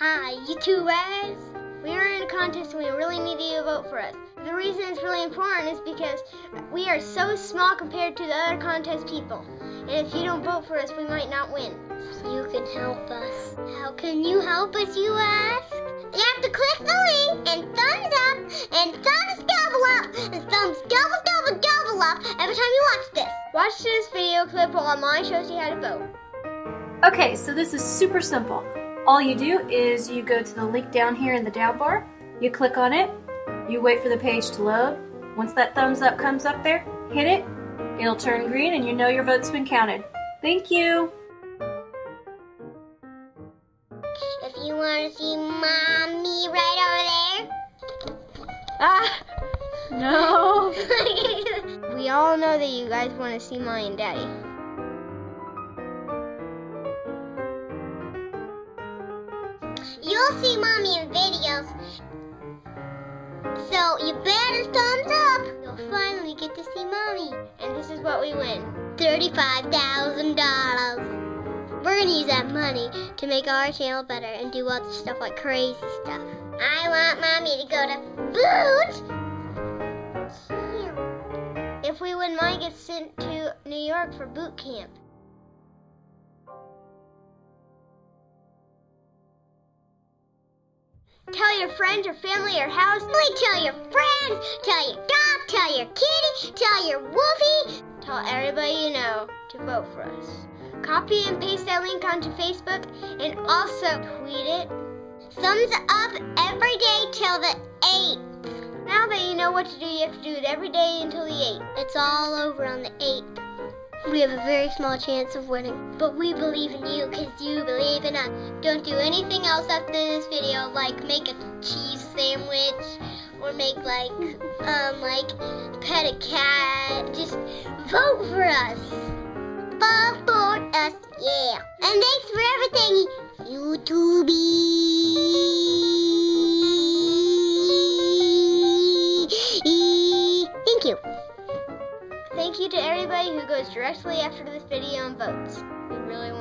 Hi, YouTubers! We are in a contest and we really need you to vote for us. The reason it's really important is because we are so small compared to the other contest people. And if you don't vote for us, we might not win. You can help us. How can you help us, you ask? You have to click the link and thumbs up and thumbs double up and thumbs double up every time you watch this. Watch this video clip while mine shows you how to vote. Okay, so this is super simple. All you do is you go to the link down here in the down bar, you click on it, you wait for the page to load. Once that thumbs up comes up there, hit it, it'll turn green and you know your vote's been counted. Thank you! If you want to see Mommy right over there. No! We all know that you guys want to see Mommy and Daddy. You'll see Mommy in videos, so you better thumbs up. You'll finally get to see Mommy. And this is what we win. $35,000. We're going to use that money to make our channel better and do other stuff like crazy stuff. I want Mommy to go to boot camp. If we win, Mommy gets sent to New York for boot camp. Tell your friends, your family, your house. Tell your friends, tell your dog, tell your kitty, tell your wolfie. Tell everybody you know to vote for us. Copy and paste that link onto Facebook and also tweet it. Thumbs up every day till the 8th. Now that you know what to do, you have to do it every day until the 8th. It's all over on the 8th. We have a very small chance of winning, but we believe in you because you believe in us. Don't do anything else after this video, like make a cheese sandwich or make like pet a cat. Just vote for us. Vote for us, yeah. And thanks for everything, YouTube. Thank you. Thank you to everybody who goes directly after this video and votes. We really want